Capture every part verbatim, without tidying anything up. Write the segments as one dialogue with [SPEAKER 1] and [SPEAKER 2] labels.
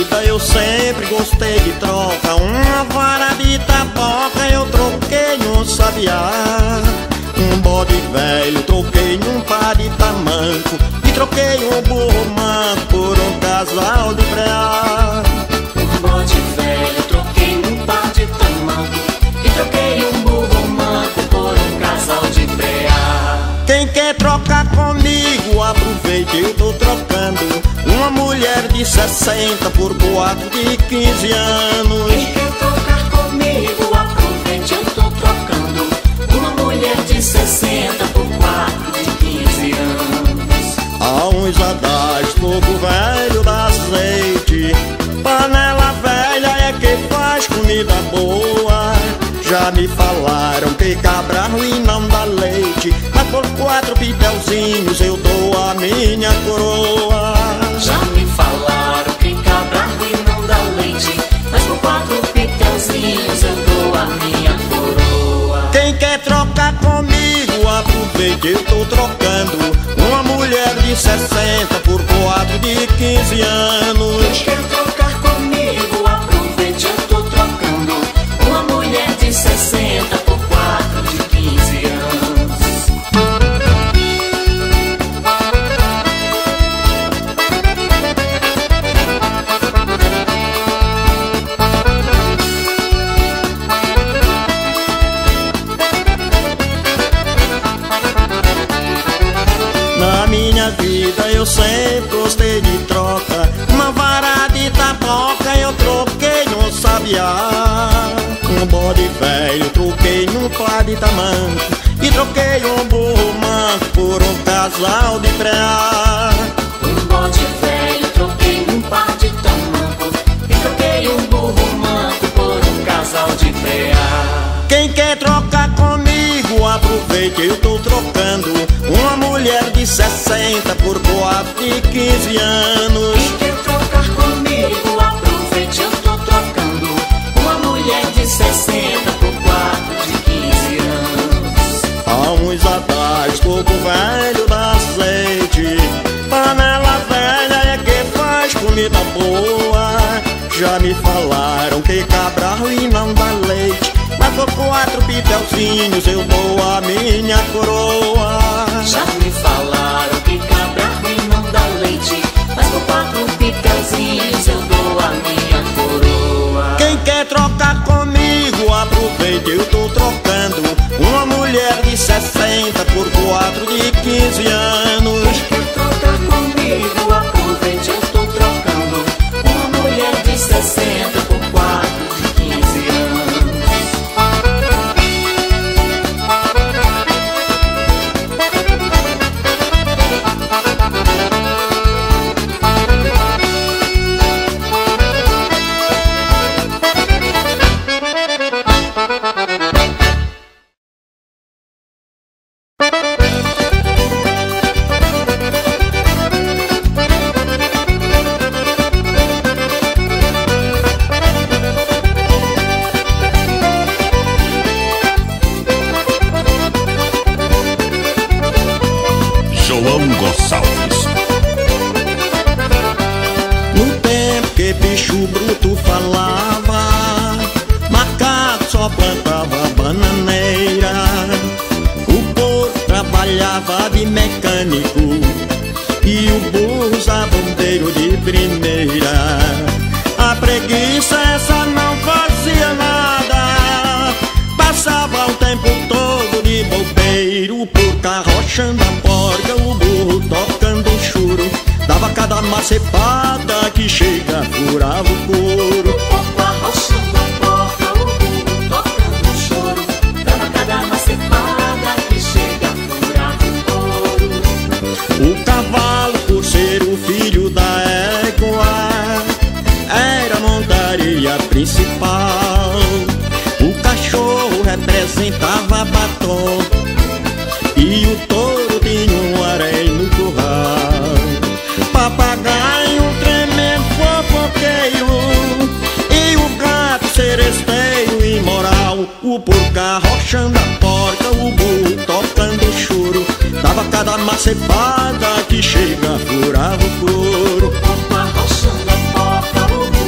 [SPEAKER 1] vida eu sempre gostei de troca. Uma vara de taboca eu troquei num sabiá. Um bode velho troquei num par de tamanco. E troquei um burro manco por um casal de preá.
[SPEAKER 2] Um bode velho troquei num par de tamanco. E troquei um burro manco por um casal de preá.
[SPEAKER 1] Quem quer trocar comigo, aproveite, eu tô trocando uma mulher de sessenta por quatro de quinze anos.
[SPEAKER 2] Quem quer trocar comigo, aproveite, eu tô trocando uma mulher de sessenta por quatro de quinze anos.
[SPEAKER 1] Há uns adágios, fogo velho dá azeite, panela velha é que faz comida boa. Já me falaram que cabra ruim não dá leite, mas por quatro pitelzinhos eu dou a minha coroa.
[SPEAKER 2] Já me falaram que cabra ruim não dá leite, mas por quatro pitelzinhos eu dou a minha coroa.
[SPEAKER 1] Quem quer trocar comigo, aproveite, eu tô trocando uma mulher de sessenta por quatro de quinze anos.
[SPEAKER 2] Quem quer trocar comigo, aproveite, eu tô trocando uma mulher de sessenta por quatro de quinze anos.
[SPEAKER 1] Na minha vida eu sempre gostei de troca. Uma vara de taboca eu troquei no sabiá. Um bode velho troquei num par de tamanco. E troquei um burro manco por um casal de preá.
[SPEAKER 2] Um bode velho troquei num par de tamanco. E troquei um burro manco por um casal de preá.
[SPEAKER 1] Quem quer trocar comigo, aproveite, eu tô trocando uma mulher de sessenta por quatro de quinze anos.
[SPEAKER 2] Quem quer trocar comigo, aproveite, eu tô trocando uma mulher de sessenta por quatro de quinze anos.
[SPEAKER 1] Há uns adágios, fogo velho dá azeite, panela velha é que faz comida boa. Já me falaram que cabra ruim não dá leite, mas por quatro pitelzinhos eu dou a minha coroa.
[SPEAKER 2] Já me falaram que cabra ruim não dá leite, mas por quatro pitelzinhos eu dou a minha coroa.
[SPEAKER 1] Quem quer trocar comigo, aproveite, eu tô trocando uma mulher de sessenta por quatro de quinze anos.
[SPEAKER 2] Quem quer trocar comigo, aproveite, eu tô trocando uma mulher de sessenta por quatro de quinze anos.
[SPEAKER 3] João Gonçalves.
[SPEAKER 1] No tempo que bicho bruto falava, macaco só plantava bananeira. O porco trabalhava de mecânico e o burro usava bombeiro de primeira. A preguiça essa não fazia nada, passava o tempo todo de bobeiro. O porco arrochando a porca, o burro tocando o choro, dava cada macepada que chega, furava o couro.
[SPEAKER 2] O porco arrochando a porca, o burro tocando o choro, dava cada macepada que chega, furava o couro.
[SPEAKER 1] O cavalo, por ser o filho da égua, era a montaria principal. O cachorro representava batom e o touro tinha um harém no curral. Papagaio, um tremendo fofoqueiro, e o gato seresteiro imoral. O porco arrochando a porca, o burro tocando o choro, dava cada macepada que chega, furava o couro.
[SPEAKER 2] O porco arrochando a porca, o burro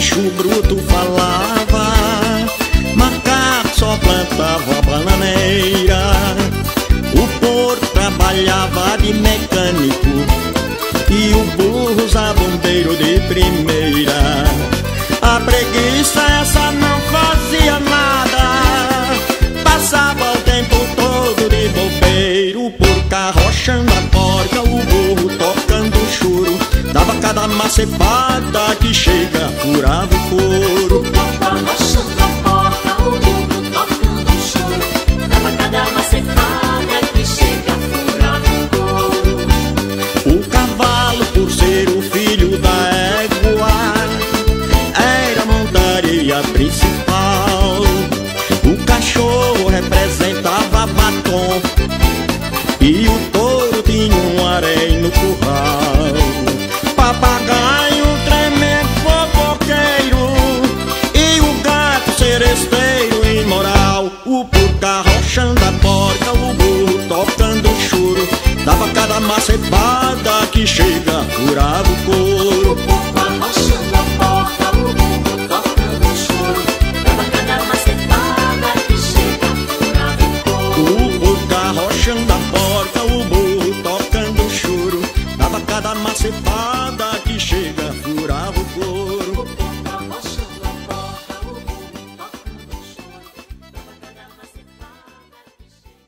[SPEAKER 1] bicho bruto falava, macaco só plantava bananeira, o porco trabalhava de mecânico e o burro zabumbeiro de primeira. A preguiça essa não fazia nada, passava o tempo todo de bobeiro, o porco arrochando a porca, o burro tocando choro, dava cada macepada que chega, furava o couro.
[SPEAKER 2] O porco arrochando a porca, o burro tocando choro, dava cada macetada que chega, furava o couro.
[SPEAKER 1] O cavalo, por ser o filho da égua, era a montaria principal. O cachorro representava batom e o touro tinha um harém no curral. Papagaio, tremendo fofoqueiro, e o gato seresteiro imoral. O porco arrochando a porca, o burro tocando choro, dava cada macepada que chega, furava o couro.
[SPEAKER 2] O porco arrochando a porca, o burro tocando choro, dava cada macetada que chega, furava o couro.
[SPEAKER 1] O porco arrochando a porca, o burro tocando choro, dava cada macepada que chega, furava o couro.
[SPEAKER 2] O porco arrochando a porca, o burro tocando choro, dava cada macetada que chega.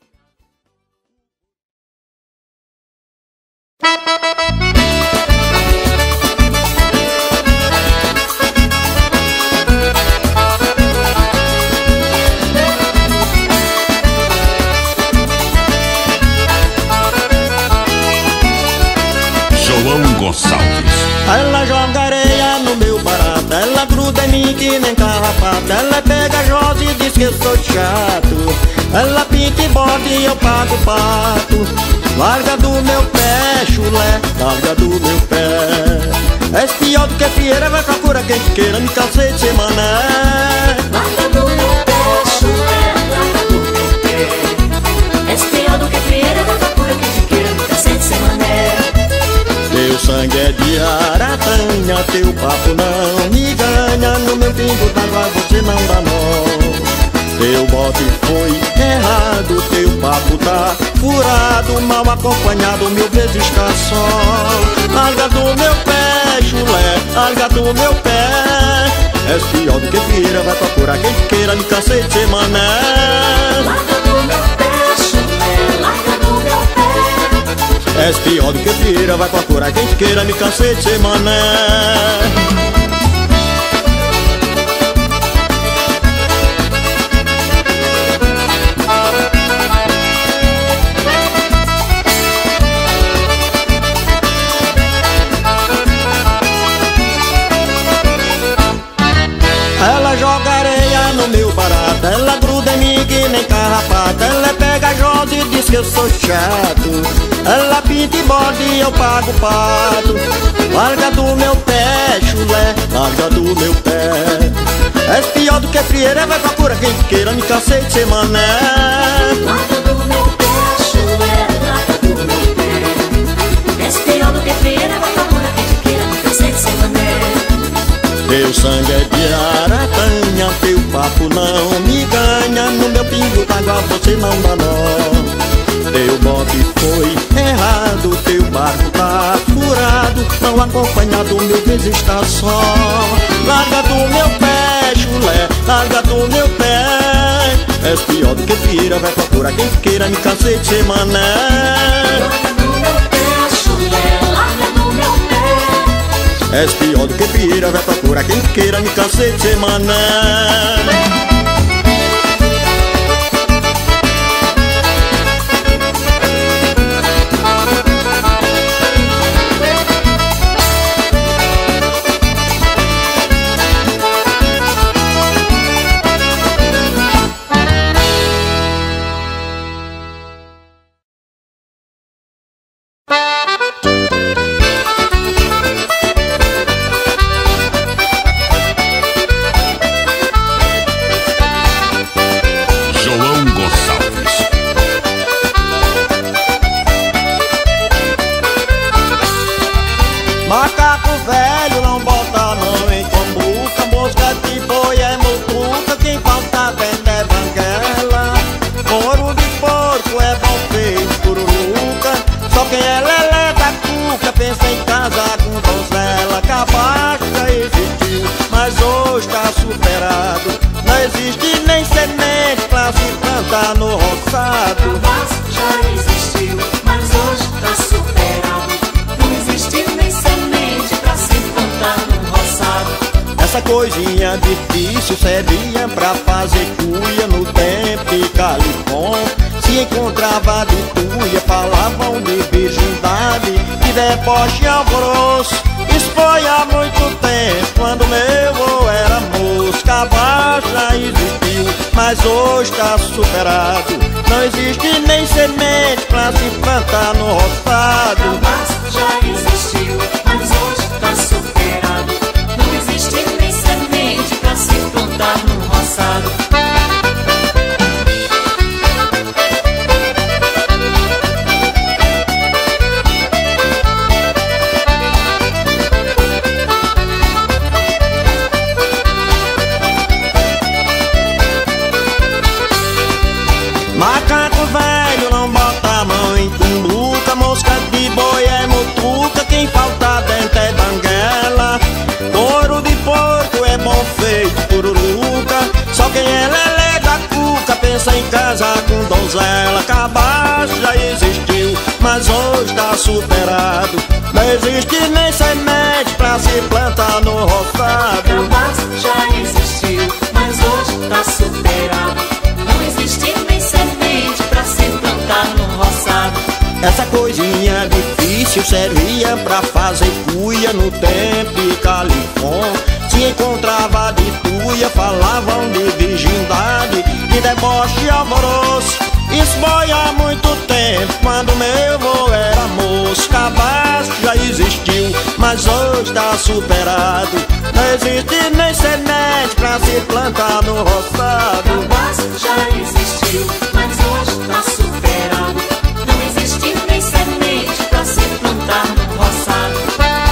[SPEAKER 3] João Gonçalves.
[SPEAKER 1] Ela joga areia no meu barato, ela gruda em mim que nem carrapato, ela é pegajosa e diz que eu sou chato, ela pinta e bota e eu pago pato. Larga do meu pé, chulé, larga do meu pé. És pior do que fieira, vai procura quem te queira, me cansei de ser mané.
[SPEAKER 2] Larga do meu pé, chulé, larga do meu pé. És pior do que frieira, vai procura quem te queira, me cansei de ser mané.
[SPEAKER 1] Teu sangue é de aratanha, teu papo não me ganha, no meu pingo d'água você não dá nó. Teu bote foi errado, teu papo tá furado, mal acompanhado, mil vezes tá só. Larga do meu pé, chulé, larga do meu pé. És pior do que fieira, vai procurar quem queira, me cansei de ser mané.
[SPEAKER 2] Larga do meu pé, chulé, larga do meu pé.
[SPEAKER 1] És pior do que fieira, vai procurar quem queira, me cansei de ser mané. Ela joga areia no meu barato, ela gruda em mim que nem carrapato, ela é pegajosa e diz que eu sou chato, ela pinta e bota e eu pago pato. Larga do meu pé, chulé, larga do meu pé. És pior do que frieira, vai procura quem queira, me cansei de ser mané.
[SPEAKER 2] Larga do meu pé, chulé, larga do meu pé. És pior do que frieira, vai procura quem te queira, me cansei de ser mané.
[SPEAKER 1] Teu sangue é de aratanha, teu papo não me ganha, no meu pingo d'água você não dá nó. Teu bote foi errado, teu barco tá furado, não acompanhado, mil vezes tá só. Larga do meu pé, chulé, larga do meu pé. És pior do que fieira, vai procurar quem queira, me cansei de ser mané.
[SPEAKER 2] Larga do meu pé, chulé, larga do meu pé.
[SPEAKER 1] És pior do que fieira, vai procurar quem queira, me cansei de ser mané. existe nem semente pra se plantar no roçado.
[SPEAKER 2] Cabaço já existiu, mas hoje tá superado. Não existe nem semente pra se plantar no roçado.
[SPEAKER 1] Essa coisinha difícil servia pra fazer cuia no tempo de Califón. Se encontrava de tuia, falavam de virgindade, de deboche e alvoroço. Isso foi há muito tempo, quando meu vô era moço. Cabaço já existiu, mas hoje tá superado. Não existe nem semente pra se plantar no roçado.
[SPEAKER 2] Cabaço já existiu, mas hoje tá superado. Não existe nem semente pra se plantar no roçado.
[SPEAKER 1] Macaco velho não bota a mão em cumbuca, mosca de boi é mutuca, quem falta dentro é banguela. Couro de porco é bom feito pururuca, só quem é lelé da cuca pensa em casar com donzela. Cabaço já existiu, mas hoje tá superado. Não existe nem semente pra se plantar no roçado.
[SPEAKER 2] Cabaço já existiu, mas hoje tá superado. Não existe nem semente pra se plantar no roçado.
[SPEAKER 1] Essa coisinha difícil servia pra fazer cuia no tempo de Califón. Se encontrava de tuia, falavam de virgindade, de deboche e alvoroço. Isso foi há muito tempo, quando meu vô era moço. Cabaço já existiu, mas hoje tá superado. Não existe nem semente pra se plantar no roçado.
[SPEAKER 2] Cabaço já existiu, mas hoje tá superado. Não existe nem semente pra se plantar no roçado.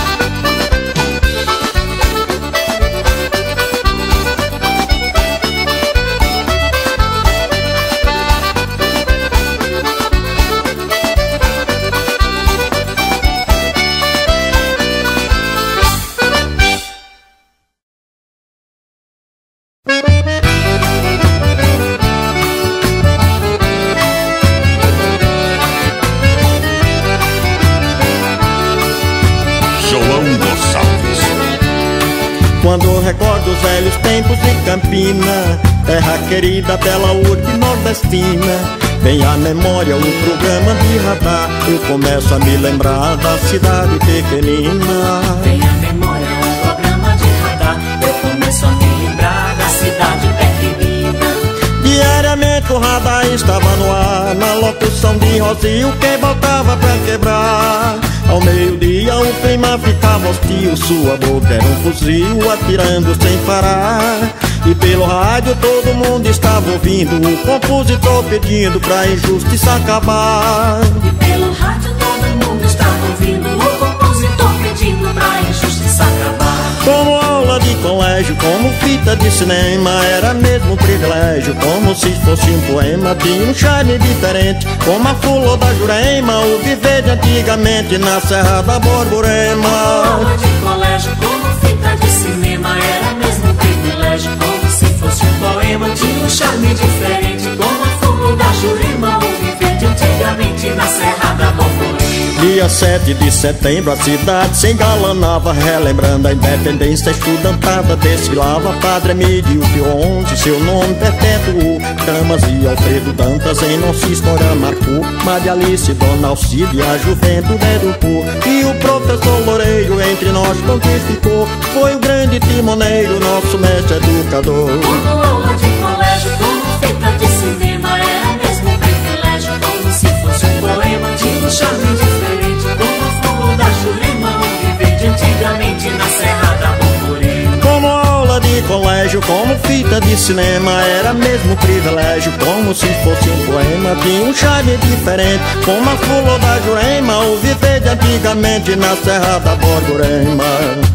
[SPEAKER 1] Quando recordo os velhos tempos de Campina, terra querida, bela urbe nordestina, vem à memória o programa de radar. Eu começo a me lembrar da cidade pequenina.
[SPEAKER 2] Vem à memória o programa de radar. Eu começo a me lembrar da cidade pequenina.
[SPEAKER 1] Diariamente o radar estava no ar, na locução de Rosil, quem voltava pra quebrar. Ao meio-dia o clima ficava hostil, sua boca era um fuzil atirando sem parar. E pelo rádio todo mundo estava ouvindo o compositor pedindo pra injustiça acabar.
[SPEAKER 2] E pelo rádio todo mundo estava ouvindo o compositor pedindo pra injustiça acabar.
[SPEAKER 1] Como aula de colégio, como fita de cinema, era mesmo um privilégio, como se fosse um poema. Tinha um charme diferente, como a flor da Jurema, o viver de antigamente na Serra da Borborema.
[SPEAKER 2] Aula de colégio, como fita de cinema, era mesmo um privilégio, como se fosse um poema. Tinha um charme diferente, como a flor da Jurema, o viver de antigamente na Serra da Borborema.
[SPEAKER 1] Dia sete de setembro a cidade se engalanava, relembrando a independência estudantada. Desfilava Padre Emílio Pio onze, seu nome perpétuo. Camas e Alfredo Dantas em nossa história marcou. Maria Alice, Dona Alcide, a juventude educou. E o professor Loureiro entre nós pontificou. Foi o grande timoneiro, nosso mestre educador.
[SPEAKER 2] Como aula de colégio, como fita de cinema, era mesmo um privilégio, como se fosse um poema. Tinha um charme diferente, como a flor da Jurema, o viver de antigamente na Serra da Borborema.
[SPEAKER 1] Como aula de colégio, como fita de cinema, era mesmo um privilégio, como se fosse um poema. Tinha um charme diferente, como a flor da Jurema, o viver de antigamente na Serra da Borborema.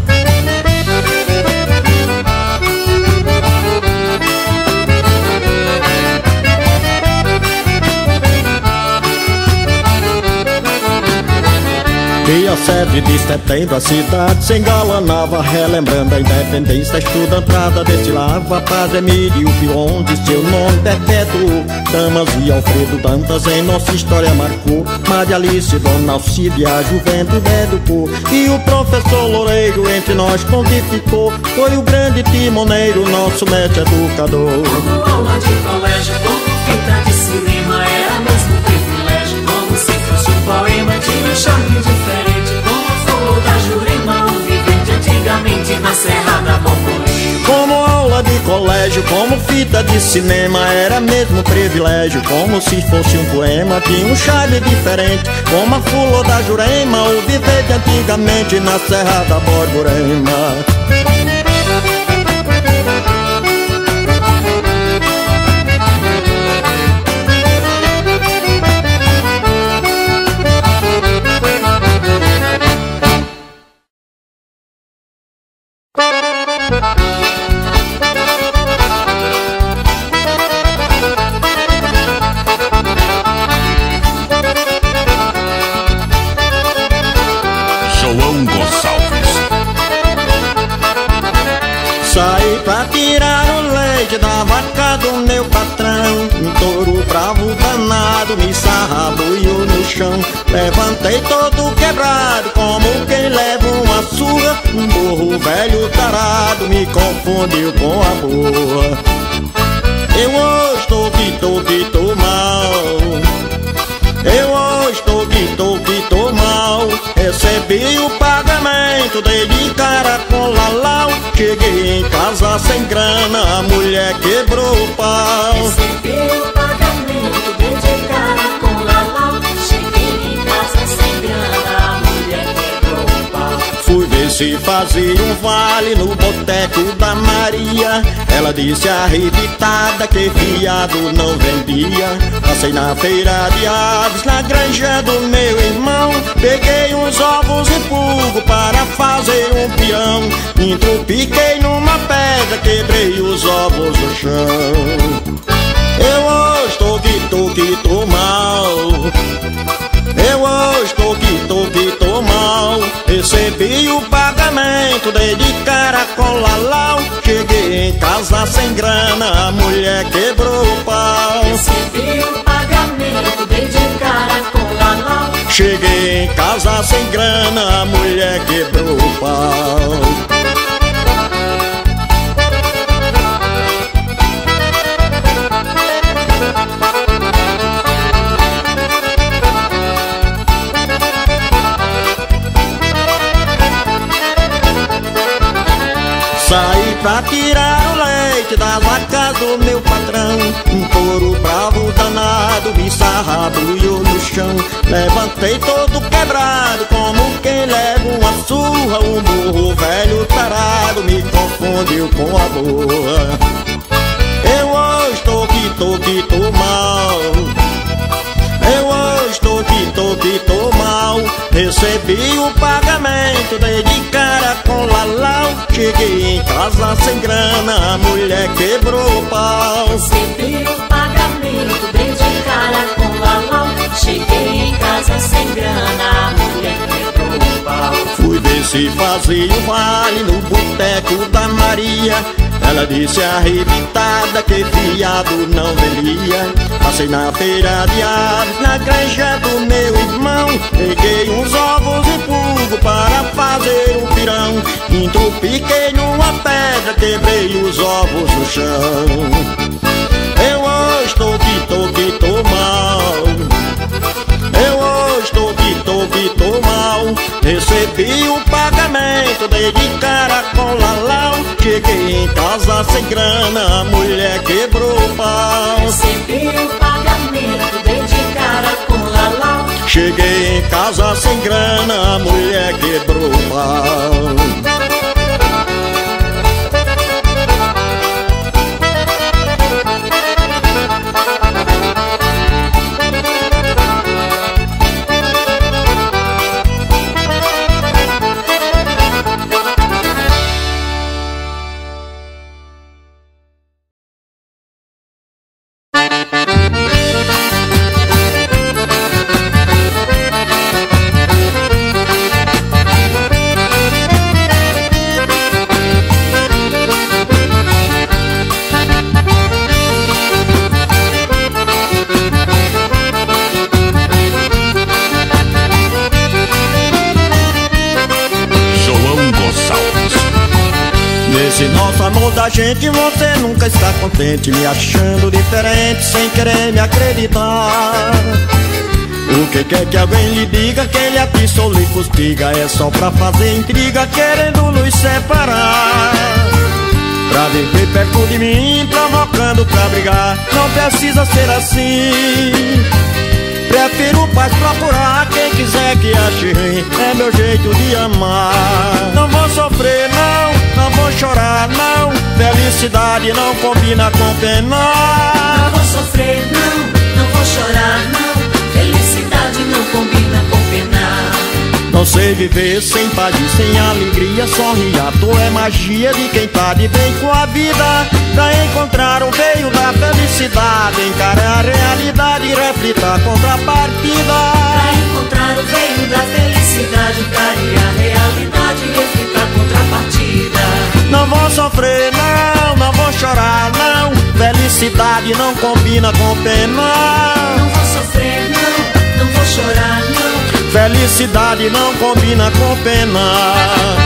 [SPEAKER 1] Dia sete de setembro a cidade se engalanava, relembrando a independência estudantada. Destilava a paz, Emílio Pion de seu nome perpétuo. Damas e Alfredo Dantas em nossa história marcou. Maria Alice, Dona Alcide, a juventude educou. E o professor Loureiro entre nós pontificou. Foi o grande timoneiro, nosso mestre educador.
[SPEAKER 2] Como aula de colégio, como fita de cinema, era mesmo privilégio. Como se fosse um poema, tinha um charme diferente. Como a flor da Jurema, o vivente antigamente na Serra da Borborema.
[SPEAKER 1] Como aula de colégio, como fita de cinema, era mesmo privilégio. Como se fosse um poema, tinha um charme diferente. Como a flor da Jurema, o vivente antigamente na Serra da Borborema.
[SPEAKER 3] João Gonçalves.
[SPEAKER 1] Saí pra tirar o leite da vaca do meu patrão. Um touro bravo danado me sarrabuiu no chão. Levantei todo quebrado como quem leva uma surra. Um burro velho tarado me confundiu com a boa. Eu hoje tô que tô que tô mal. Eu hoje tô que tô que tô mal. Recebi o pagamento, dei de cara com lalau. Cheguei em casa sem grana, a mulher quebrou o pau.
[SPEAKER 2] Recebi o pagamento, dei de cara com lalau. Cheguei em casa sem grana, a mulher quebrou o pau.
[SPEAKER 1] Fui ver se fazia um vale no boteco da Maria. Ela disse arrebitada que fiado não vendia. Passei na feira de aves, na granja do meu irmão. Peguei uns ovos em fogo para fazer um peão. Entropiquei numa pedra, quebrei os ovos no chão. Eu hoje tô que tô que tô mal. Eu hoje tô que tô que tô mal. Recebi o pagamento, dei de cara com lalau. Cheguei em casa sem grana, a mulher quebrou o pau.
[SPEAKER 2] Recebi o pagamento, dei de cara com lalau.
[SPEAKER 1] Cheguei em casa sem grana, a mulher quebrou o pau. Saí pra tirar o leite das vacas do meu patrão. Um touro bravo danado me sarrabuiu no chão. Levantei todo quebrado como quem leva uma surra. Um burro velho tarado me confundiu com a boa. Eu hoje tô que tô que tô mal. Eu hoje tô que tô que tô mal. Recebi o pagamento, dei de cara com lalau. Cheguei em casa sem grana, a mulher quebrou o pau.
[SPEAKER 2] Recebi o pagamento, dei de cara com lalau. Cheguei em casa sem grana, a mulher quebrou o pau.
[SPEAKER 1] Fui ver se fazia um vale no boteco da Maria. Ela disse arrebitada que fiado não vendia. Passei na feira de aves, na granja do meu irmão. Peguei uns ovos em fogo para fazer um pirão. Entropiquei numa pedra, quebrei os ovos no chão. Eu hoje tô que tô que tô mal. Eu hoje tô que tô que tô mal. Recebi o pagamento, dei de cara com lalau. Cheguei em casa sem grana, a mulher quebrou o pau.
[SPEAKER 2] Recebi o pagamento, dei de cara com lalau.
[SPEAKER 1] Cheguei em casa sem grana, a mulher quebrou o pau. Nesse nosso amor da gente você nunca está contente, me achando diferente sem querer me acreditar. O que quer que alguém lhe diga, que ele atiça ou lhe fustiga, é só pra fazer intriga, querendo nos separar. Pra viver perto de mim, provocando pra brigar, não precisa ser assim. Prefiro paz procurar, quem quiser que ache ruim, é meu jeito de amar. Não vou sofrer não, não vou chorar não, felicidade não combina com pena.
[SPEAKER 2] Não vou sofrer não, não vou chorar não, felicidade não combina com pena.
[SPEAKER 1] Não sei viver sem paz e sem alegria, sorrir à toa é magia de quem tá de bem com a vida. Pra encontrar o veio da felicidade, encarar a realidade e refletir a contrapartida.
[SPEAKER 2] Pra encontrar o veio da felicidade, encare a realidade e refletir a contrapartida.
[SPEAKER 1] Não vou sofrer não, não vou chorar não, felicidade não combina com pena.
[SPEAKER 2] Não vou sofrer não, não vou chorar não,
[SPEAKER 1] felicidade não combina com pena.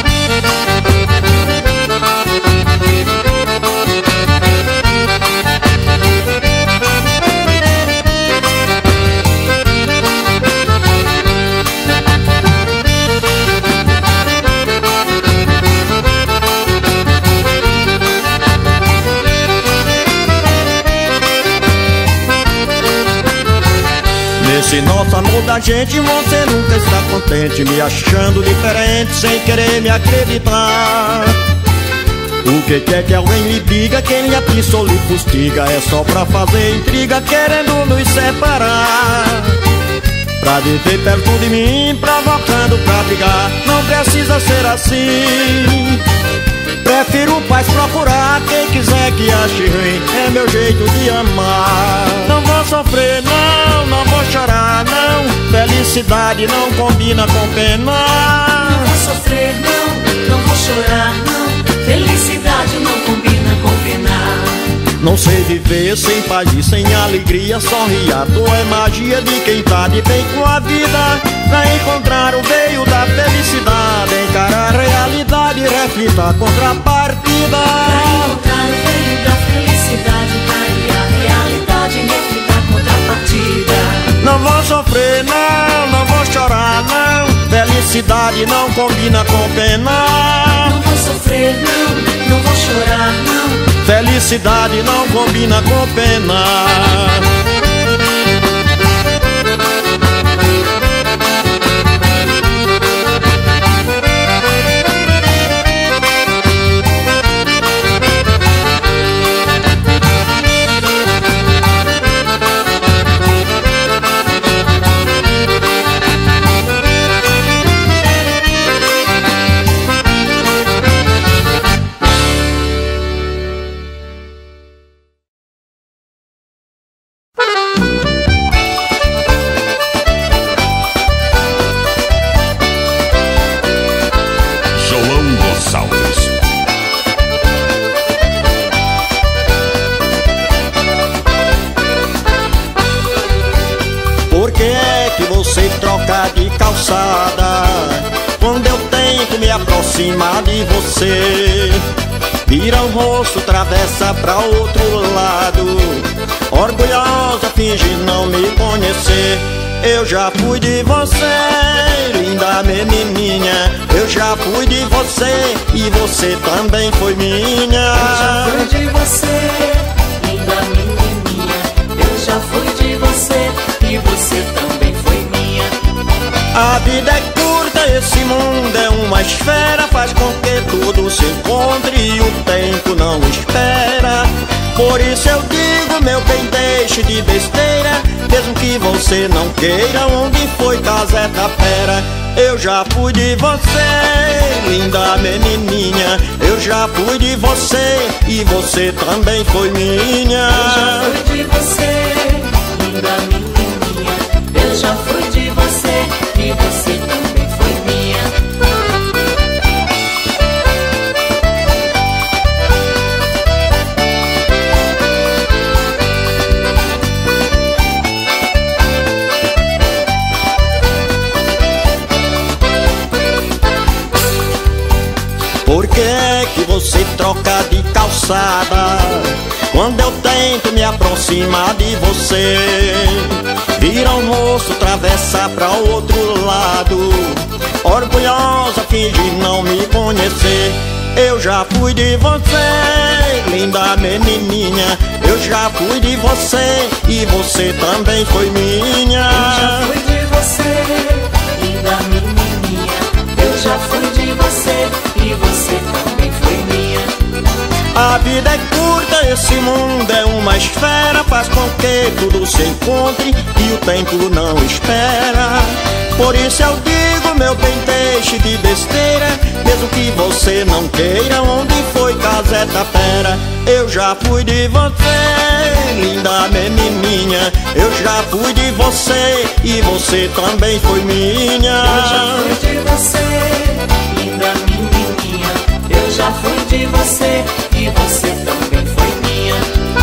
[SPEAKER 1] Nesse nosso amor da gente você nunca está contente, me achando diferente sem querer me acreditar. O que quer que alguém lhe diga, quem lhe atiça ou lhe fustiga, é só pra fazer intriga, querendo nos separar. Pra viver perto de mim, provocando pra brigar, não precisa ser assim. Prefiro paz procurar, quem quiser que ache ruim, é meu jeito de amar. Não vou sofrer não, não vou chorar não, felicidade não combina com pena.
[SPEAKER 2] Não vou sofrer não, não vou chorar não, felicidade não combina com pena.
[SPEAKER 1] Não sei viver sem paz e sem alegria, sorrir à toa é magia de quem tá de bem com a vida. Pra encontrar o veio da felicidade, encarar a realidade e refletir a contrapartida.
[SPEAKER 2] Pra encontrar o veio da felicidade, encare a realidade e refletir a contrapartida.
[SPEAKER 1] Não vou sofrer não, não vou chorar não, felicidade não combina com pena.
[SPEAKER 2] Não vou sofrer não, não vou chorar não,
[SPEAKER 1] felicidade não combina com pena. Aproximar de você, vira o rosto, travessa pra outro lado, orgulhosa, finge não me conhecer. Eu já fui de você, linda menininha, eu já fui de você e você também foi minha.
[SPEAKER 2] Eu já fui de você, linda menininha, eu já fui de você e você também foi minha.
[SPEAKER 1] A vida é curta, esse mundo é uma esfera, faz com que tudo se encontre e o tempo não espera. Por isso eu digo, meu bem, deixe de besteira, mesmo que você não queira, onde foi casa da fera. Eu já fui de você, linda menininha, eu já fui de você e você também foi minha.
[SPEAKER 2] Eu já fui de você, linda menininha, eu já fui de você e você também foi minha.
[SPEAKER 1] Porque que é que você troca de calçada quando eu tento me aproximar de você? Vira o moço, atravessa pra outro lado, orgulhosa, finge não me conhecer. Eu já fui de você, linda menininha. Eu já fui de você e você também foi minha.
[SPEAKER 2] Eu já fui de você, linda menininha. Eu já fui de você e você também foi minha.
[SPEAKER 1] A vida é curta, esse mundo é uma esfera, faz com que tudo se encontre e o tempo não espera. Por isso eu digo, meu bem, deixe de besteira, mesmo que você não queira. Onde foi Caseta Pera? Eu já fui de você, linda menininha. Eu já fui de você e você também foi minha.
[SPEAKER 2] Eu já fui de você, linda menininha. Eu já fui de você e você também foi minha.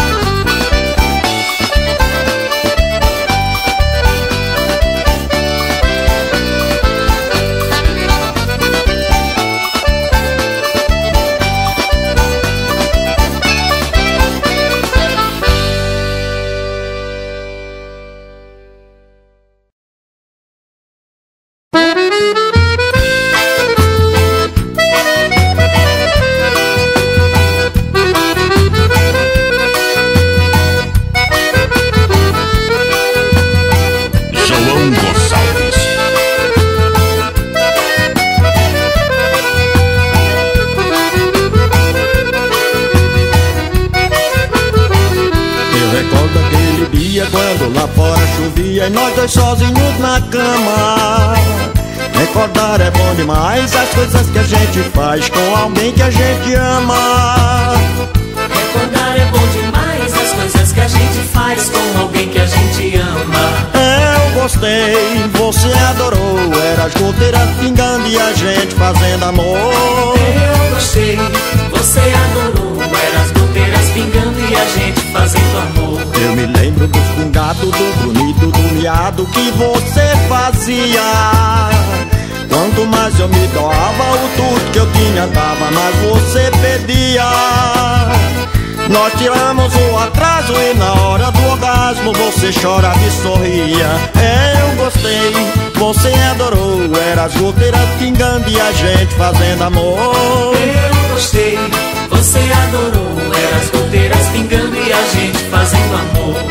[SPEAKER 1] Quando lá fora chovia e nós dois sozinhos na cama. Recordar é bom demais, as coisas que a gente faz com alguém que a gente ama.
[SPEAKER 2] Recordar é bom demais, as coisas que a gente faz com alguém que a gente ama.
[SPEAKER 1] Eu gostei, você adorou, era as goteiras pingando e a gente fazendo amor.
[SPEAKER 2] Eu gostei, você adorou, era as goteiras pingando e a gente fazendo amor.
[SPEAKER 1] Eu me lembro dos fungados, do bonito, do miado que você fazia. Quanto mais eu me doava, o tudo que eu tinha dava, mas você pedia. Nós tiramos o atraso e na hora do orgasmo você chorava e sorria. Eu gostei, você adorou, era as goteiras pingando e a gente fazendo amor.
[SPEAKER 2] Eu gostei, você adorou, era as goteiras pingando e a gente fazendo amor.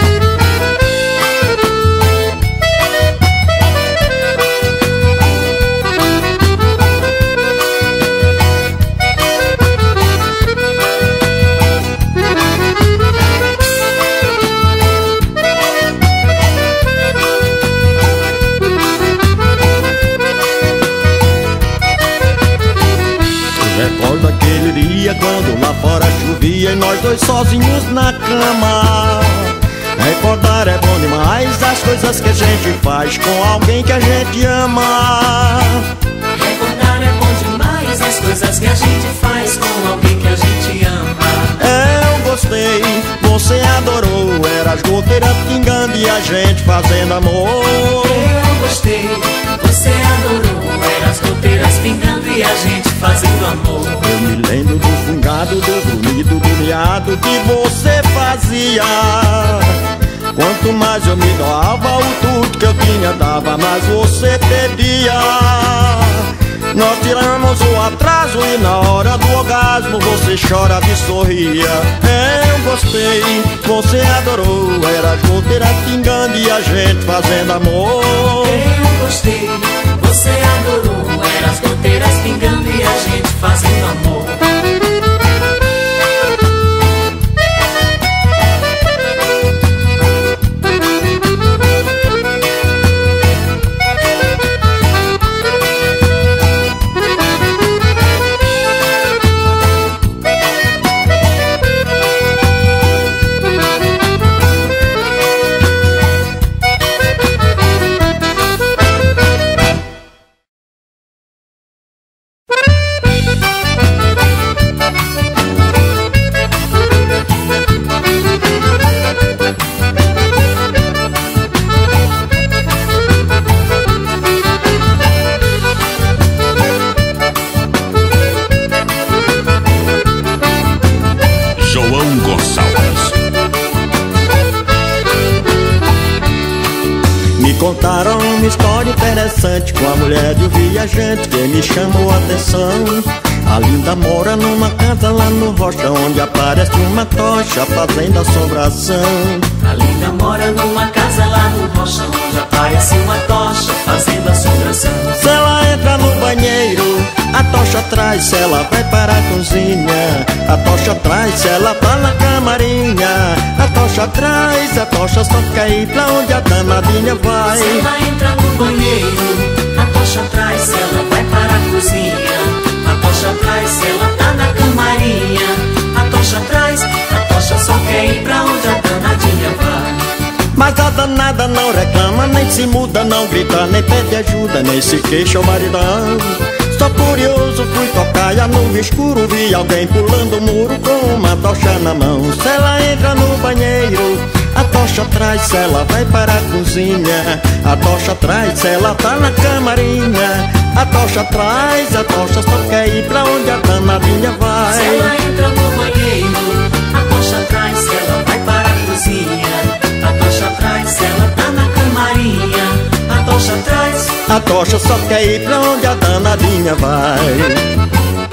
[SPEAKER 1] Recordo aquele dia quando lá fora chovia e nós dois sozinhos na cama. Recordar é bom demais, as coisas que a gente faz com alguém que a gente ama.
[SPEAKER 2] Recordar é bom demais, as coisas que a gente faz com alguém que a gente ama.
[SPEAKER 1] Eu gostei, você adorou, era as goteiras pingando e a gente fazendo amor.
[SPEAKER 2] Eu gostei, você adorou, era as goteiras pingando e a gente fazendo amor.
[SPEAKER 1] Eu me lembro do fungado, do grunhido, do miado que você fazia. Quanto mais eu me doava, o tudo que eu tinha dava, mas você pedia. Nós tiramos o atraso e na hora do orgasmo você chorava e sorria. Eu gostei, você adorou, era as goteiras pingando e a gente fazendo amor.
[SPEAKER 2] Eu gostei, você adorou, era as goteiras pingando e a gente fazendo amor.
[SPEAKER 1] contaram uma história interessante com a mulher de um viajante que me chamou a atenção. A linda mora numa casa lá no rocha, onde aparece uma tocha fazendo assombração.
[SPEAKER 2] A linda mora numa casa lá no rocha, onde aparece uma tocha fazendo assombração.
[SPEAKER 1] Se ela entra no banheiro, a tocha traz. Se ela vai para a cozinha, a tocha traz. Se ela tá na camarinha, a tocha traz. A tocha só quer ir pra onde a danadinha vai.
[SPEAKER 2] Se ela entra no banheiro, a tocha traz. Se ela vai para a cozinha, a tocha traz. Se ela tá na camarinha, a tocha traz. A tocha só quer ir pra onde a danadinha vai.
[SPEAKER 1] Mas a danada não reclama, nem se muda, não grita, nem pede ajuda, nem se queixa ao maridão. Só curioso fui tocar e no escuro vi alguém pulando o muro com uma tocha na mão. Se ela entra no banheiro, a tocha traz. Se ela vai para a cozinha, a tocha traz. Se ela tá na camarinha, a tocha traz. A tocha só quer ir pra onde a danadinha vai.
[SPEAKER 2] Se ela entra no banheiro, a tocha traz. Se ela vai para a cozinha, a tocha traz. Se ela tá na camarinha, a tocha traz.
[SPEAKER 1] A tocha só quer ir pra onde a danadinha vai.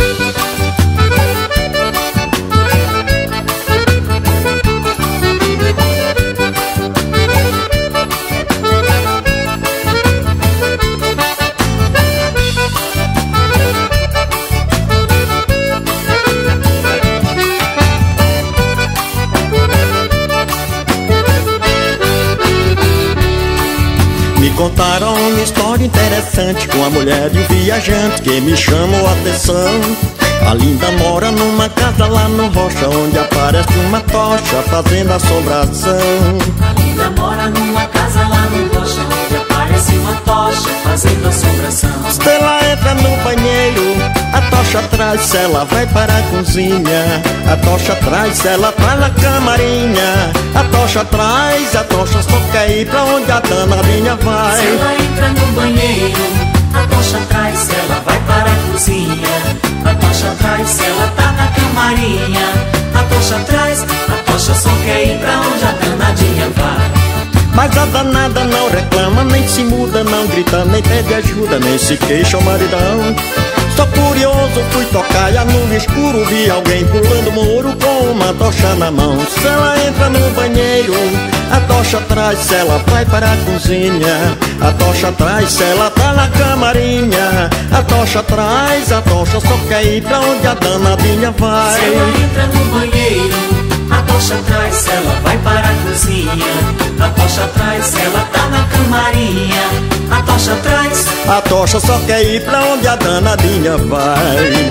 [SPEAKER 1] Contaram uma história interessante com a mulher de um viajante que me chamou a atenção. A linda mora numa casa lá no rocha, onde aparece uma tocha fazendo assombração.
[SPEAKER 2] A linda mora numa casa lá no rocha, onde aparece uma tocha fazendo assombração.
[SPEAKER 1] Se ela entra no banheiro, a tocha traz. Se ela vai para a cozinha, a tocha traz. Se ela tá na camarinha, a tocha traz. A tocha só quer ir pra onde a danadinha vai.
[SPEAKER 2] Se ela entra no banheiro, a tocha traz. Se ela vai para a cozinha, a tocha traz. Se ela tá na camarinha, a tocha traz. A tocha só quer ir pra onde a danadinha vai.
[SPEAKER 1] Mas a danada não reclama, nem se muda, não grita, nem pede ajuda, nem se queixa ao maridão. Só curioso fui tocar e no escuro vi alguém pulando o muro com uma tocha na mão. Se ela entra no banheiro, a tocha traz. Se ela vai para a cozinha, a tocha traz. Se ela tá na camarinha, a tocha traz. A tocha só quer ir pra onde a danadinha vai.
[SPEAKER 2] Se ela entra no banheiro, a tocha traz. Se ela vai para a cozinha, a tocha traz. Se ela tá na camarinha, a tocha traz.
[SPEAKER 1] A tocha só quer ir pra onde a danadinha vai.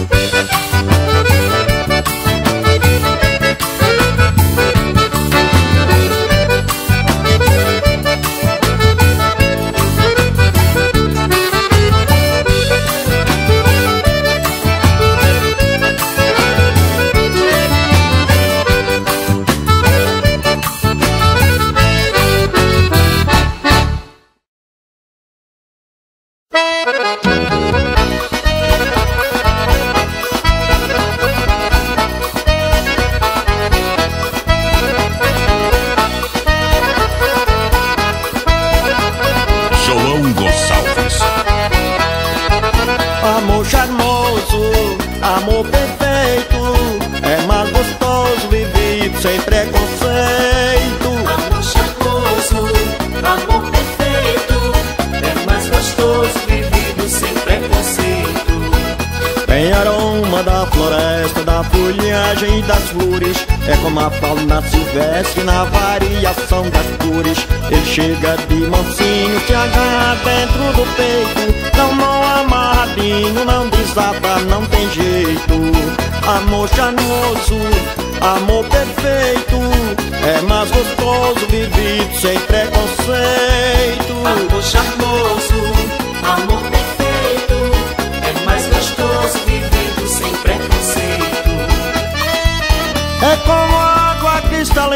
[SPEAKER 1] Amor charmoso, amor perfeito, é mais gostoso vivido sem preconceito.
[SPEAKER 2] Amor charmoso, amor perfeito, é mais gostoso vivido sem preconceito.
[SPEAKER 1] Tem aroma da floresta, da folhagem e das flores. É como a fauna silvestre na variação das cores. Ele chega de mansinho, te agarra dentro do peito. Não, não amarradinho, não desata, não tem jeito. Amor charmoso, amor perfeito, é mais gostoso vivido sem preconceito.
[SPEAKER 2] Amor charmoso, amor perfeito, é mais gostoso vivido sem preconceito.
[SPEAKER 1] É como água cristalina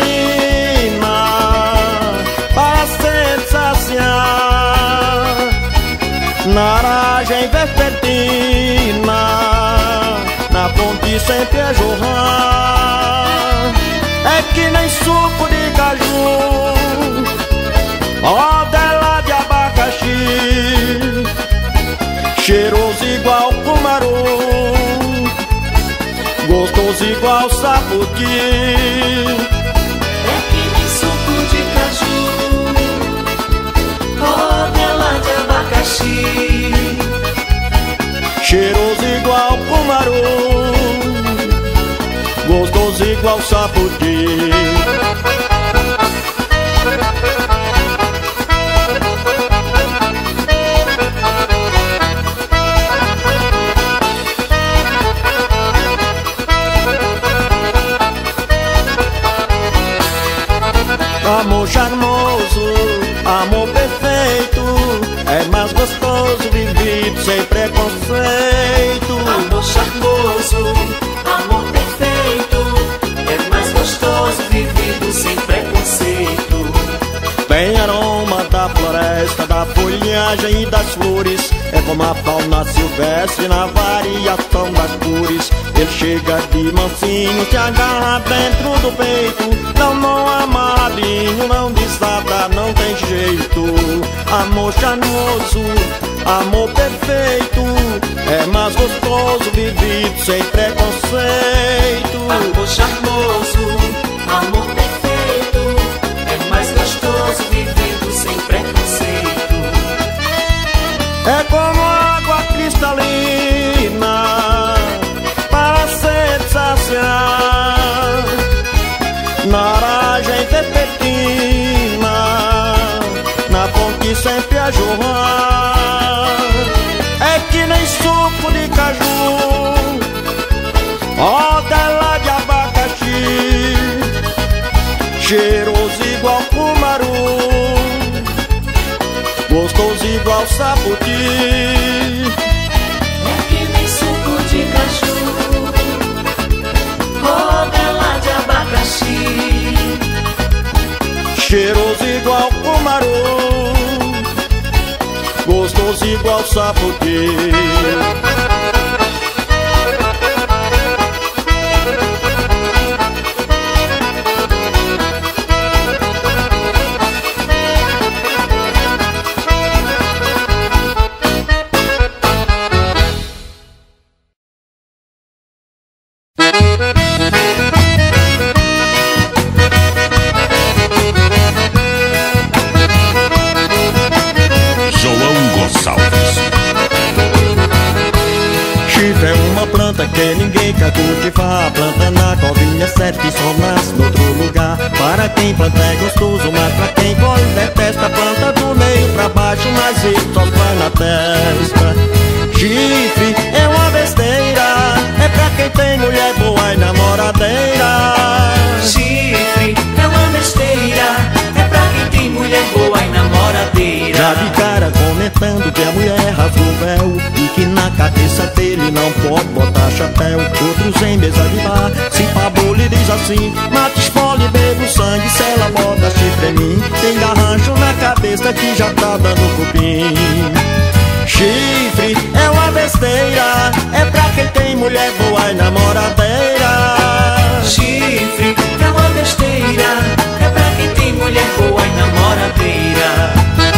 [SPEAKER 1] para sensacionar, naragem vespertina, na fonte sempre a jorrar. É que nem suco de caju, ó dela gostoso igual saputi.
[SPEAKER 2] É que nem suco de caju, rodela de abacaxi.
[SPEAKER 1] Cheiroso igual cumaru, gostoso igual saputi. Amor charmoso, amor perfeito, é mais gostoso vivido sem preconceito.
[SPEAKER 2] Amor charmoso, amor perfeito, é mais gostoso vivido sem preconceito.
[SPEAKER 1] Tem aroma da floresta, da folhagem e das flores. É como a fauna silvestre na variação das cores. Ele chega de mansinho, se agarra dentro do peito. Não, não amarradinho, não desata, não tem jeito. Amor charmoso, amor perfeito, é mais gostoso vivido sem preconceito.
[SPEAKER 2] Amor charmoso, amor perfeito, é mais gostoso vivido sem preconceito.
[SPEAKER 1] É como água cristalina para sensacionar, naranja tepetina na fonte sempre a jorrar. É que nem suco de caju, rodela de abacaxi. Cheiroso igual cumaru, gostoso igual saputi.
[SPEAKER 2] É que nem suco de caju, rodela de abacaxi.
[SPEAKER 1] Cheiroso igual cumaru, gostoso igual saputi. Que ninguém quer cultivar, planta na covinha certa e só nasce no outro lugar. Para quem planta é gostoso, mas pra quem colhe detesta. Planta do meio pra baixo, mas isso só vai na testa. Chifre é uma besteira, é pra quem tem mulher boa e namoradeira.
[SPEAKER 2] Chifre é uma besteira, é pra quem tem mulher boa e namoradeira.
[SPEAKER 1] Já vi cara comentando que a mulher rasga o véu e que na cabeça dele não pode botar chapéu. Outros em mesa de bar, se pabou lhe diz assim: mata, esfole, bebo sangue, se ela bota chifre em mim. Tem garrancho na cabeça que já tá dando cupim. Chifre é uma besteira, é pra quem tem mulher boa e namoradeira.
[SPEAKER 2] Chifre é uma besteira, é pra quem tem mulher boa e namoradeira.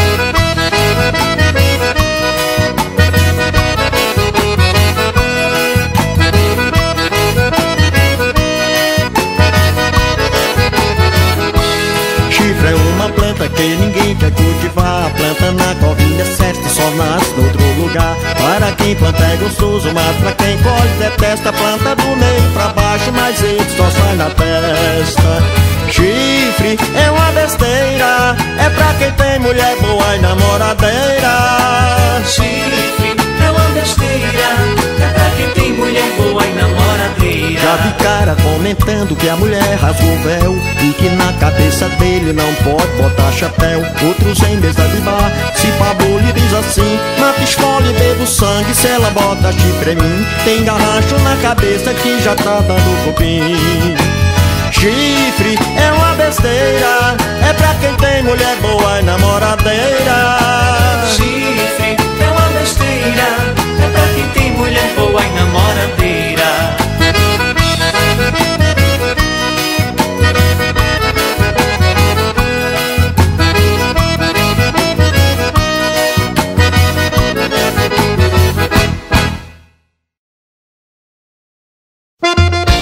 [SPEAKER 1] Chifre é uma planta que ninguém quer cultivar. Planta na covinha certa e só nasce no outro lugar. Para quem planta é gostoso, mas pra quem colhe detesta. Planta do meio pra baixo, mas ele só sai na testa. Chifre é uma besteira, é pra quem tem mulher boa e namoradeira.
[SPEAKER 2] Chifre é uma besteira, é pra quem tem mulher boa e namoradeira.
[SPEAKER 1] Já vi cara comentando que a mulher rasga o véu e que na cabeça dele não pode botar chapéu. Outros em mesa de bar, se pabou lhe diz assim: mata, esfole, bebo sangue, se ela bota chifre em mim. Tem garrancho na cabeça que já tá dando cupim. Chifre é uma besteira, é pra quem tem mulher boa e namoradeira.
[SPEAKER 2] Chifre é uma besteira, é pra quem tem mulher boa e namoradeira.
[SPEAKER 4] Música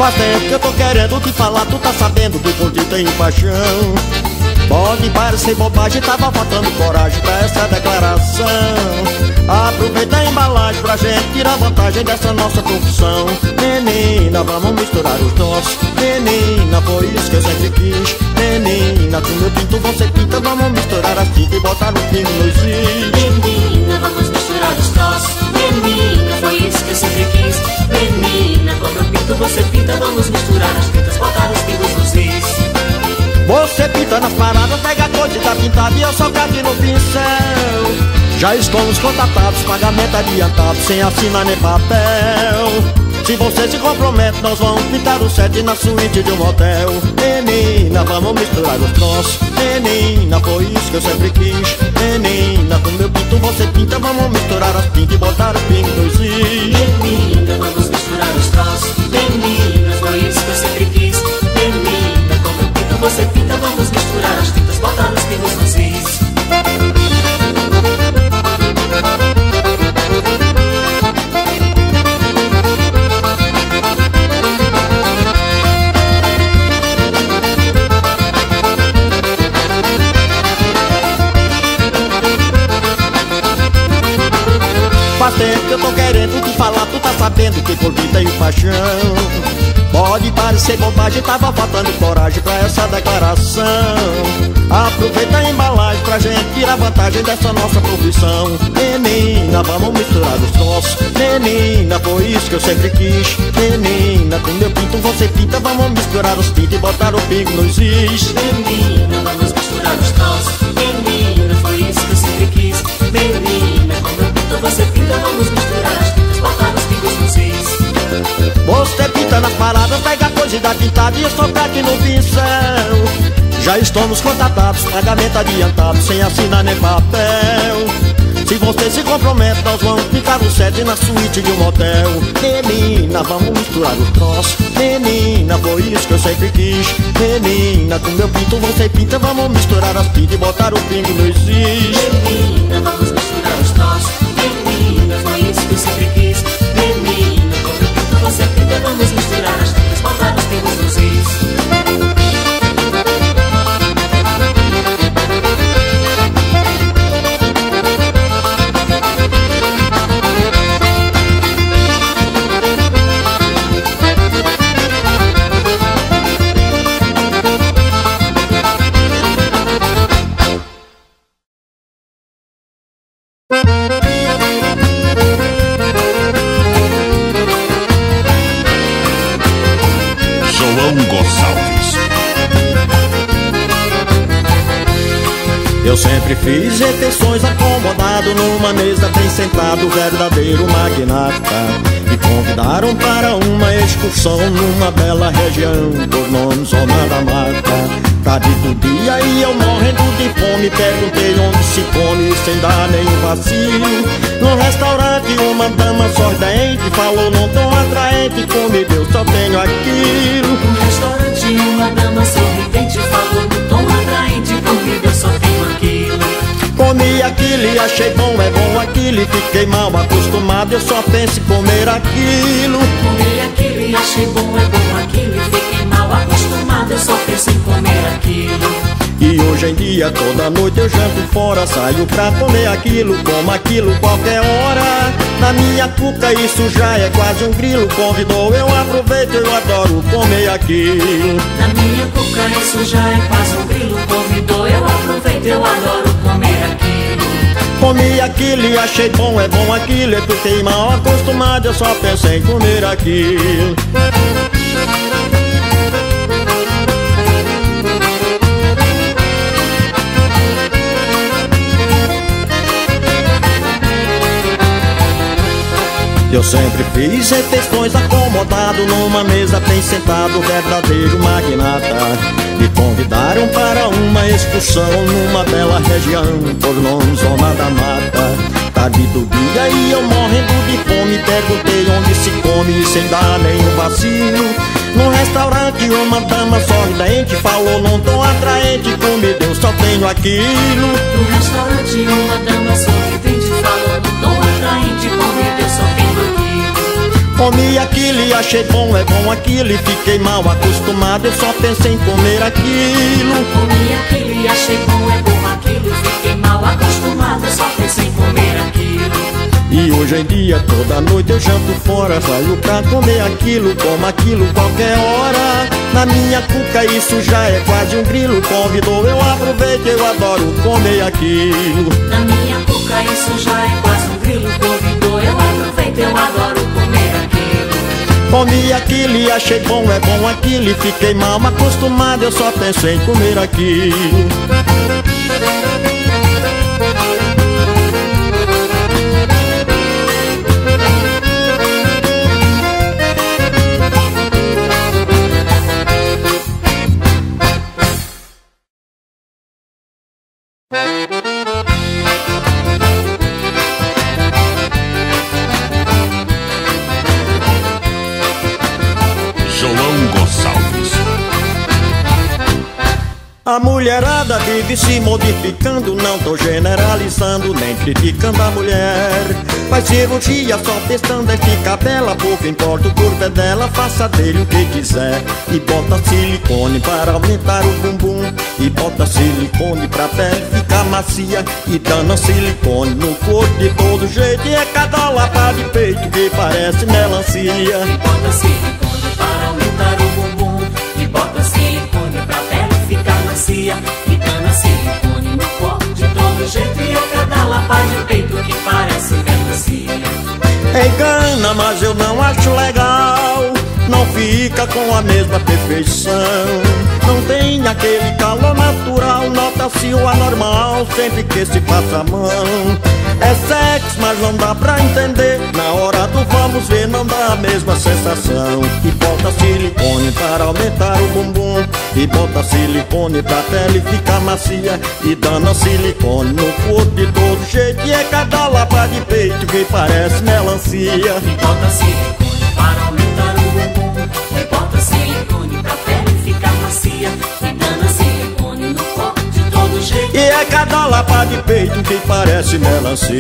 [SPEAKER 1] Faz tempo que eu tô querendo te falar, tu tá sabendo que por ti tenho paixão. Pode parecer bobagem, tava faltando coragem pra essa declaração. Aproveita a embalagem pra gente tirar vantagem dessa nossa profissão. Menina, vamos misturar os nossos. Menina, foi isso que eu sempre quis. Menina, com meu pinto você pinta, vamos misturar as tintas e botar um pingo nos is.
[SPEAKER 2] Menina, vamos misturar os troços. Menina, foi isso que eu sempre quis. Menina, com meu pinto você pinta, vamos misturar as tintas, botar os pingos nos is.
[SPEAKER 1] Você pinta nas paradas, pega a coisa da pintada e eu só aqui no pincel. Já estamos contatados, pagamento adiantado, sem assinar nem papel. Se você se compromete, nós vamos pintar o set na suíte de um hotel. Menina, vamos misturar os troços. Menina, foi isso que eu sempre quis. Menina, com meu pinto você pinta, vamos misturar as tintas e botar o pingo nos is.
[SPEAKER 2] Menina, vamos misturar os troços. Menina, foi isso que eu sempre quis. Menina, com meu pinto você pinta, vamos misturar as tintas, botar os pingos nos is.
[SPEAKER 1] Faz tempo que eu tô querendo te falar, tu tá sabendo que por ti tenho paixão. Pode parecer bobagem, tava faltando coragem pra essa declaração. Aproveita a embalagem pra gente tirar vantagem dessa nossa profissão. Menina, vamos misturar os troços. Menina, foi isso que eu sempre quis. Menina, com meu pinto você pinta, vamos misturar os tintas e botar o pingo nos is.
[SPEAKER 2] Menina, vamos misturar os troços. Menina, foi isso que eu sempre quis. Menina, com meu pinto você pinta, vamos misturar as tintas, botar os pingos nos is.
[SPEAKER 1] Você pinta nas paradas, pega a coisa da pintada e eu só aqui no pincel. Já estamos contatados, pagamento adiantado, sem assinar nem papel. Se você se compromete, nós vamos pintar o set na suíte de um hotel. Menina, vamos misturar os troços. Menina, foi isso que eu sempre quis. Menina, com meu pinto você pinta, vamos misturar as tintas e botar o pingo nos is.
[SPEAKER 2] Menina, vamos misturar os troços. Menina, foi isso que eu sempre quis. Menina, com meu pinto você pinta, vamos misturar as tintas, botar os pingos nos is.
[SPEAKER 1] Eu sempre fiz refeições acomodado numa mesa bem sentado, verdadeiro magnata. Me convidaram para uma excursão numa bela região, por nome Zona da Mata. Tarde do dia e eu morrendo de fome, perguntei onde se come sem dar nenhum vacilo. No restaurante uma dama sorridente falou num tom atraente, comigo eu só tenho aquilo.
[SPEAKER 2] No restaurante uma dama sorridente falou num tom atraente, comigo eu só tenho aquilo.
[SPEAKER 1] Comi aquilo e achei bom, é bom aquilo, e fiquei mal acostumado, eu só penso em comer aquilo.
[SPEAKER 2] Comi aquilo e achei bom, é bom aquilo, e fiquei mal acostumado, eu só penso em comer aquilo.
[SPEAKER 1] E hoje em dia, toda noite eu janto fora, saio pra comer aquilo, como aquilo qualquer hora. Na minha cuca isso já é quase um grilo, convidou, eu aproveito, eu adoro comer aquilo.
[SPEAKER 2] Na minha cuca isso já é quase um grilo, convidou, eu aproveito, eu adoro comer aquilo.
[SPEAKER 1] Comi aquilo e achei bom, é bom aquilo, eu fiquei mal acostumado, eu só pensei em comer aquilo. Eu sempre fiz refeições acomodado numa mesa bem sentado, verdadeiro magnata. Me convidaram para uma excursão numa bela região, por nome Zona da Mata. Tarde do dia e eu morrendo de fome, perguntei onde se come sem dar nenhum vacilo. No restaurante uma dama sorridente falou num tom atraente, comida eu só tenho aquilo.
[SPEAKER 2] No restaurante uma dama sorridente falou num tom atraente, comida eu só tenho aquilo.
[SPEAKER 1] Comi aquilo e achei bom, é bom aquilo, e fiquei mal acostumado, eu só pensei em comer aquilo.
[SPEAKER 2] Comi aquilo e achei bom, é bom aquilo, e fiquei mal acostumado, eu só pensei em comer aquilo.
[SPEAKER 1] E hoje em dia, toda noite eu janto fora, saio pra comer aquilo, como aquilo qualquer hora. Na minha cuca isso já é quase um grilo, convidou, eu aproveito, eu adoro comer aquilo.
[SPEAKER 2] Na minha cuca isso já é quase um grilo, convidou, eu aproveito, eu adoro comer aquilo.
[SPEAKER 1] Comi aquilo e achei bom, é bom aquilo, e fiquei mal acostumado, eu só pensei em comer aquilo. A mulherada vive se modificando, não tô generalizando, nem criticando a mulher. Faz cirurgia só testando em ficar bela, pouco importa o corpo é dela, faça dele o que quiser. E bota silicone para aumentar o bumbum, e bota silicone pra pele ficar macia, e dando silicone no corpo de todo jeito, e é cada lapa de peito que parece melancia.
[SPEAKER 2] E bota silicone para aumentar o bumbum, e bota silicone pra pele ficar macia, e dando silicone no corpo de todo jeito, e é cada lapa de peito que parece melancia.
[SPEAKER 1] Engana, mas eu não acho legal, não fica com a mesma perfeição. Não tem aquele calor natural, nota-se o anormal sempre que se passa a mão. É sexo, mas não dá pra entender, na hora do vamos ver não dá a mesma sensação. E bota silicone para aumentar o bumbum, e bota silicone pra pele ficar macia, e dando silicone no corpo de todo jeito, e é cada lapa de peito que parece melancia.
[SPEAKER 2] E bota silicone para aumentar o bumbum, e bota silicone pra pele ficar macia, e dando silicone no corpo de todo jeito,
[SPEAKER 1] e é cada lapa de peito que parece melancia.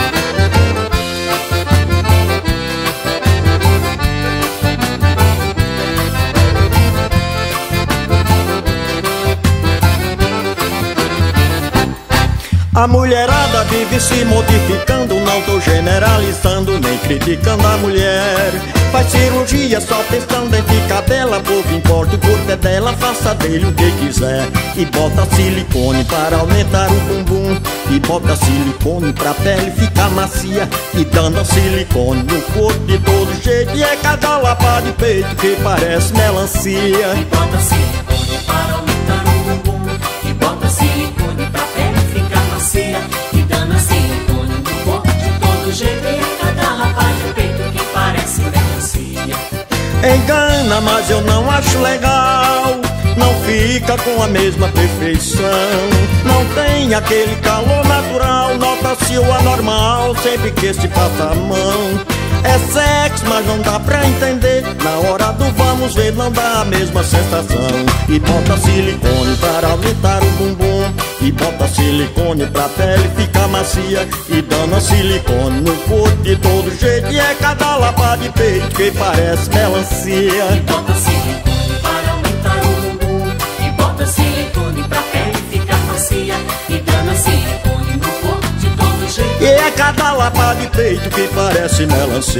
[SPEAKER 1] A mulherada vive se modificando, não tô generalizando, nem criticando a mulher. Faz cirurgia só testando em ficar bela, pouco importa o corpo é dela, faça dele o que quiser. E bota silicone para aumentar o bumbum, e bota silicone pra pele ficar macia, e dando silicone no corpo de todo jeito, e é cada lapa de peito que parece melancia.
[SPEAKER 2] E bota silicone para aumentar o bumbum, e bota silicone pra pele ficar macia, e dando silicone no corpo de todo jeito, e é cada lapa de peito que parece melancia.
[SPEAKER 1] Engana, mas eu não acho legal, não fica com a mesma perfeição. Não tem aquele calor natural, nota-se o anormal sempre que se passa a mão. É sexo, mas não dá pra entender, na hora do vamos ver não dá a mesma sensação. E bota silicone para aumentar o bumbum, e bota silicone pra pele ficar macia, e dando silicone no corpo de todo jeito, e é cada lapa de peito que parece melancia.
[SPEAKER 2] E bota silicone para aumentar o bumbum, e bota silicone pra pele ficar macia, e dando silicone no corpo de todo jeito,
[SPEAKER 1] e é cada lapa de peito que parece melancia.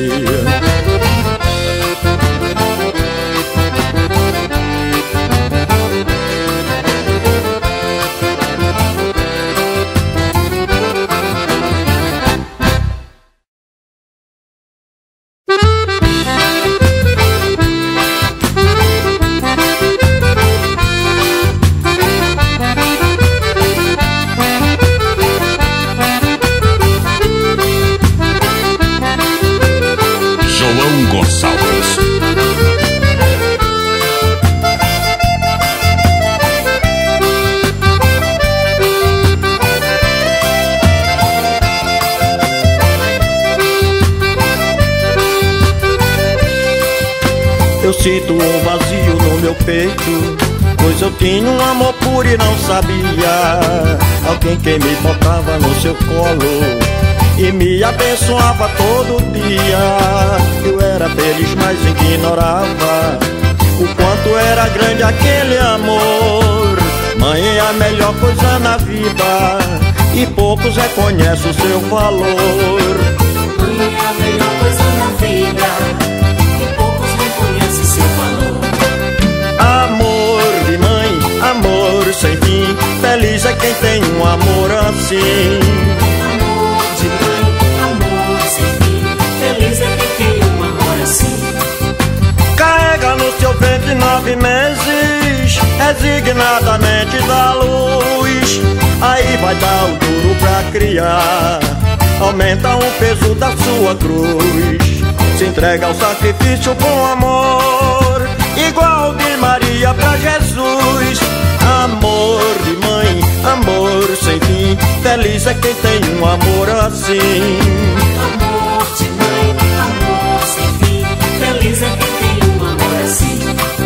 [SPEAKER 1] Eu sinto um vazio no meu peito, pois eu tinha um amor puro e não sabia. Alguém que me botava no seu colo e me abençoava todo dia. Eu era feliz ignorava o quanto era grande aquele amor. Mãe é a melhor coisa na vida e poucos reconhecem o seu valor.
[SPEAKER 2] Mãe é a melhor coisa na vida e poucos reconhecem seu valor.
[SPEAKER 1] Amor de mãe, amor sem fim, feliz é quem tem um amor assim.
[SPEAKER 2] Amor de mãe, amor sem fim, feliz é quem tem um amor assim.
[SPEAKER 1] Carrega no seu ventre nove meses, resignadamente dá luz. Aí vai dar o duro pra criar, aumenta o peso da sua cruz. Se entrega ao sacrifício com amor, igual de Maria pra Jesus. Amor de mãe, amor sem fim, feliz é quem tem um amor assim.
[SPEAKER 2] Amor de mãe, amor sem fim, feliz é quem tem um amor assim.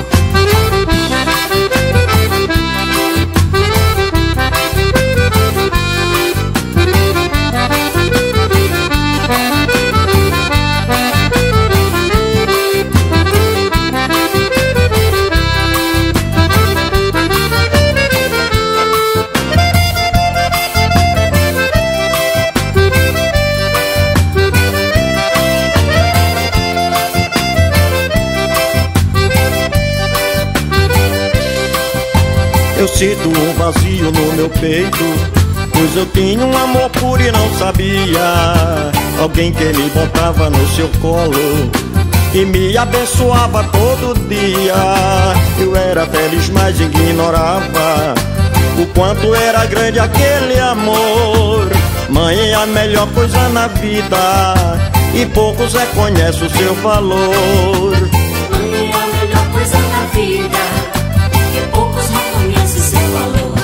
[SPEAKER 1] Eu sinto um vazio no meu peito, pois eu tinha um amor puro e não sabia. Alguém que me botava no seu colo e me abençoava todo dia. Eu era feliz, mas ignorava o quanto era grande aquele amor. Mãe é a melhor coisa na vida e poucos reconhecem o seu valor.
[SPEAKER 2] Mãe é a melhor coisa na vida e poucos reconhecem seu valor.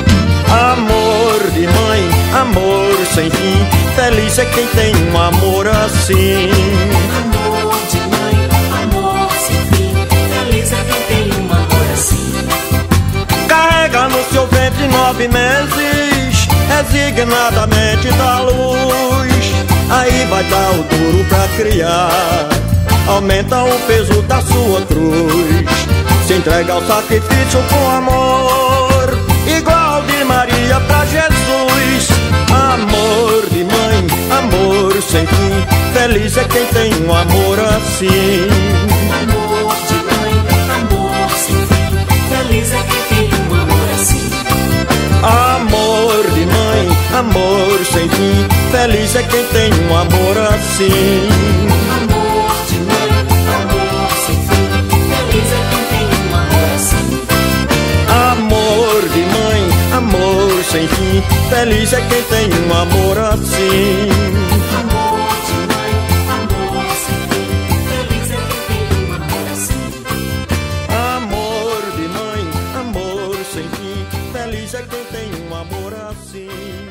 [SPEAKER 1] Amor de mãe, amor sem fim, feliz é quem tem um amor assim.
[SPEAKER 2] Amor de mãe, amor sem fim, feliz é quem tem um amor assim.
[SPEAKER 1] Carrega no seu ventre nove meses, resignadamente dá luz. Aí vai dar o duro pra criar, aumenta o peso da sua cruz. Se entrega ao sacrifício com amor, igual de Maria pra Jesus. Amor de mãe, amor sem fim, feliz é quem tem um amor assim.
[SPEAKER 2] Amor de mãe, amor sem fim, feliz é quem tem um amor assim.
[SPEAKER 1] Amor de mãe, amor sem fim, feliz é quem tem um amor assim.
[SPEAKER 2] Amor de mãe, amor sem fim, feliz é quem tem um amor assim.
[SPEAKER 1] Amor de mãe, amor sem fim, feliz é quem tem um amor assim.
[SPEAKER 2] Amor de mãe, amor sem fim, feliz é quem tem um amor assim.
[SPEAKER 1] Amor de mãe, amor sem fim, feliz é quem tem um amor assim.